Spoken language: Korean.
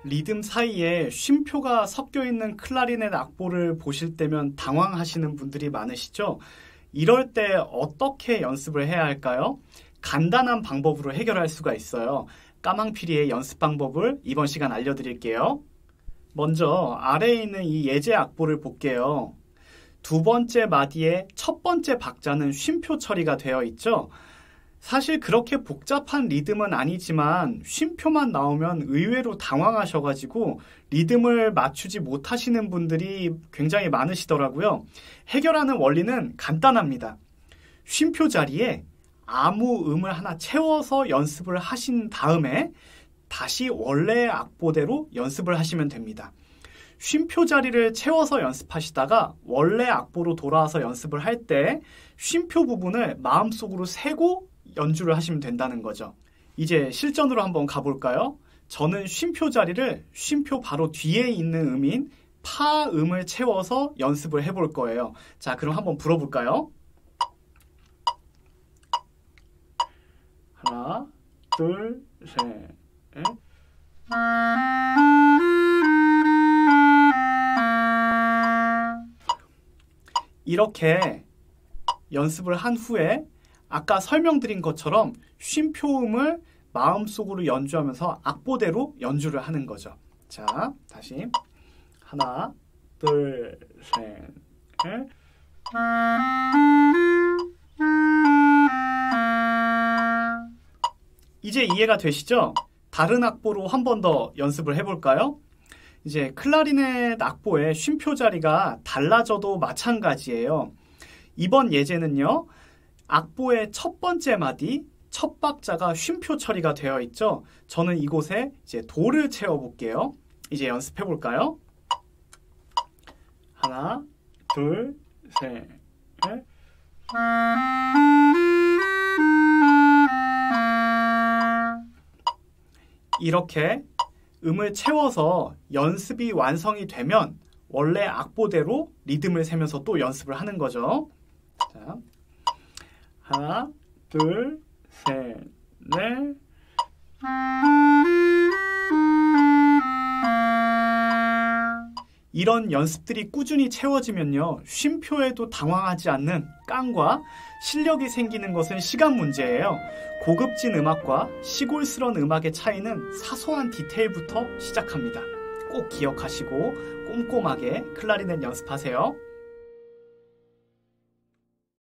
리듬 사이에 쉼표가 섞여 있는 클라리넷 악보를 보실 때면 당황하시는 분들이 많으시죠? 이럴 때 어떻게 연습을 해야 할까요? 간단한 방법으로 해결할 수가 있어요. 까망피리의 연습 방법을 이번 시간 알려드릴게요. 먼저 아래에 있는 이 예제 악보를 볼게요. 두 번째 마디의 첫 번째 박자는 쉼표 처리가 되어 있죠? 사실 그렇게 복잡한 리듬은 아니지만 쉼표만 나오면 의외로 당황하셔가지고 리듬을 맞추지 못하시는 분들이 굉장히 많으시더라고요. 해결하는 원리는 간단합니다. 쉼표 자리에 아무 음을 하나 채워서 연습을 하신 다음에 다시 원래의 악보대로 연습을 하시면 됩니다. 쉼표 자리를 채워서 연습하시다가 원래 악보로 돌아와서 연습을 할 때 쉼표 부분을 마음속으로 세고 연주를 하시면 된다는 거죠. 이제 실전으로 한번 가볼까요? 저는 쉼표 자리를 쉼표 바로 뒤에 있는 음인 파 음을 채워서 연습을 해볼 거예요. 자, 그럼 한번 불어볼까요? 하나, 둘, 셋, 넷. 이렇게 연습을 한 후에 아까 설명드린 것처럼 쉼표음을 마음속으로 연주하면서 악보대로 연주를 하는 거죠. 자, 다시 하나, 둘, 셋, 넷. 이제 이해가 되시죠? 다른 악보로 한 번 더 연습을 해볼까요? 이제 클라리넷 악보의 쉼표 자리가 달라져도 마찬가지예요. 이번 예제는요. 악보의 첫 번째 마디, 첫 박자가 쉼표 처리가 되어 있죠. 저는 이곳에 이제 도를 채워볼게요. 이제 연습해 볼까요? 하나, 둘, 셋, 넷. 이렇게 음을 채워서 연습이 완성이 되면 원래 악보대로 리듬을 세면서 또 연습을 하는 거죠. 자. 하나, 둘, 셋, 넷. 이런 연습들이 꾸준히 채워지면요. 쉼표에도 당황하지 않는 깡과 실력이 생기는 것은 시간 문제예요. 고급진 음악과 시골스러운 음악의 차이는 사소한 디테일부터 시작합니다. 꼭 기억하시고 꼼꼼하게 클라리넷 연습하세요.